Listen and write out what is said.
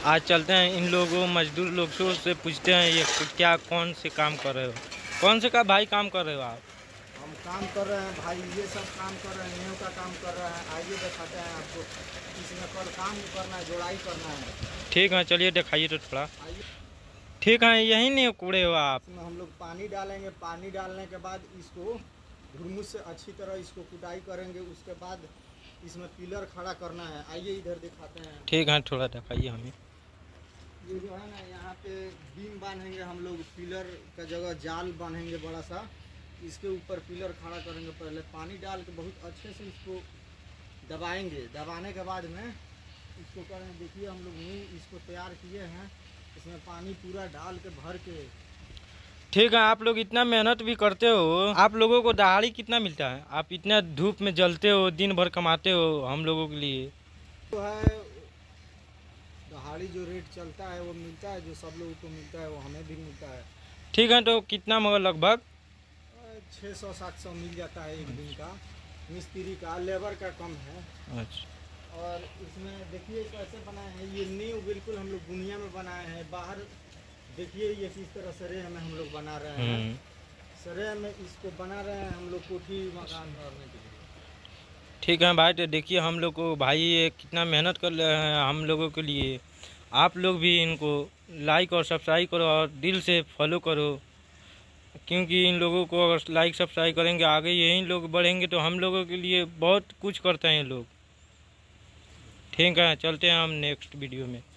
आज चलते हैं इन लोगों मजदूर लोगों से पूछते हैं ये क्या कौन से काम कर रहे हो, कौन से का भाई काम कर रहे हो आप? हम काम कर रहे हैं भाई, ये सब काम कर रहे हैं, नींव का काम कर रहे हैं। आइए दिखाते हैं आपको, इसमें कल काम करना है, जोड़ाई करना है। ठीक है चलिए दिखाइए तो थोड़ा। आइए, ठीक है यही नहीं कूड़े हो आप? इसमें हम लोग पानी डालेंगे, पानी डालने के बाद इसको घुरमुस से अच्छी तरह इसको कुटाई करेंगे। उसके बाद इसमें पिलर खड़ा करना है। आइए इधर दिखाते हैं। ठीक है थोड़ा दिखाइए हमें। ये जो है ना, यहाँ पे बीम बांधेंगे हम लोग, पिलर का जगह जाल बांधेंगे बड़ा सा, इसके ऊपर पिलर खड़ा करेंगे। पहले पानी डाल के बहुत अच्छे से इसको दबाएंगे। दबाने के बाद में इसको करेंगे। देखिए हम लोग नींव इसको तैयार किए हैं, इसमें पानी पूरा डाल के भर के। ठीक है आप लोग इतना मेहनत भी करते हो, आप लोगों को दहाड़ी कितना मिलता है? आप इतना धूप में जलते हो, दिन भर कमाते हो हम लोगों के लिए। तो है दहाड़ी जो रेट चलता है वो मिलता है, जो सब लोगों को मिलता है वो हमें भी मिलता है। ठीक है तो कितना मगर लगभग? 600-700 मिल जाता है एक दिन का। मिस्त्री का, लेबर का कम है। अच्छा। और इसमें देखिए कैसे बनाए हैं, ये नींव बिल्कुल हम लोग दुनिया में बनाए हैं। बाहर देखिए ये किस तरह सरेह में हम लोग बना रहे हैं। सरेह में इसको बना रहे हैं हम लोग कोठी मकान भरने के लिए। ठीक है भाई तो देखिए हम लोग को भाई ये कितना मेहनत कर रहे हैं हम लोगों के लिए। आप लोग भी इनको लाइक और सब्सक्राइब करो और दिल से फॉलो करो, क्योंकि इन लोगों को अगर लाइक सब्सक्राइब करेंगे आगे यही लोग बढ़ेंगे तो हम लोगों के लिए बहुत कुछ करते हैं लोग। ठीक है चलते हैं हम नेक्स्ट वीडियो में।